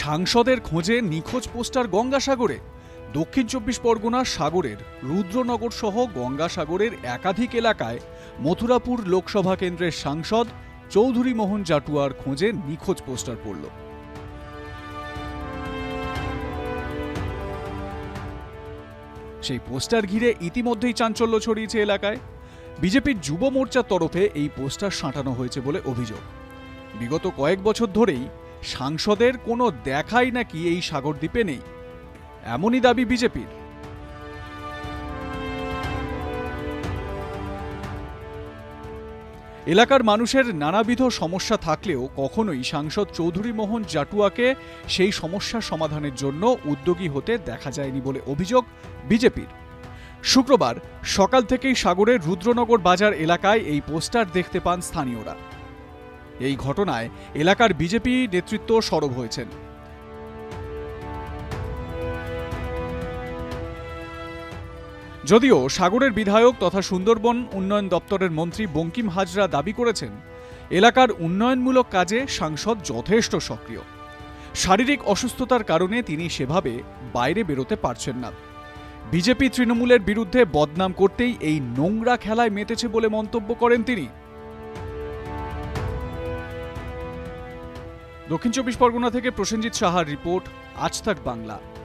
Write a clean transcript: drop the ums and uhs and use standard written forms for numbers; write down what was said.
সাংসদের খোঁজে নিখোঁজ পোস্টার গঙ্গাসাগরে। দক্ষিণ চব্বিশ পরগনার সাগরের রুদ্রনগর সহ গঙ্গাসাগরের একাধিক এলাকায় মথুরাপুর লোকসভা কেন্দ্রের সাংসদ চৌধুরী মোহন জাটুয়ার খোঁজে নিখোঁজ পোস্টার পড়ল। সেই পোস্টার ঘিরে ইতিমধ্যেই চাঞ্চল্য ছড়িয়েছে এলাকায়। বিজেপির যুব মোর্চার তরফে এই পোস্টার সাঁটানো হয়েছে বলে অভিযোগ। বিগত কয়েক বছর ধরেই সাংসদের কোনো দেখাই নাকি এই সাগরদ্বীপে নেই, এমনই দাবি বিজেপির। এলাকার মানুষের নানাবিধ সমস্যা থাকলেও কখনোই সাংসদ চৌধুরী মোহন জাটুয়াকে সেই সমস্যার সমাধানের জন্য উদ্যোগী হতে দেখা যায়নি বলে অভিযোগ বিজেপির। শুক্রবার সকাল থেকেই সাগরের রুদ্রনগর বাজার এলাকায় এই পোস্টার দেখতে পান স্থানীয়রা। এই ঘটনায় এলাকার বিজেপি নেতৃত্ব সরব হয়েছেন। যদিও সাগরের বিধায়ক তথা সুন্দরবন উন্নয়ন দপ্তরের মন্ত্রী বঙ্কিম হাজরা দাবি করেছেন, এলাকার উন্নয়নমূলক কাজে সাংসদ যথেষ্ট সক্রিয়। শারীরিক অসুস্থতার কারণে তিনি সেভাবে বাইরে বেরোতে পারছেন না। বিজেপি তৃণমূলের বিরুদ্ধে বদনাম করতেই এই নোংরা খেলায় মেতেছে বলে মন্তব্য করেন তিনি। দক্ষিণ চব্বিশ পরগনা থেকে প্রসেনজিৎ সাহার রিপোর্ট, আজ তাক বাংলা।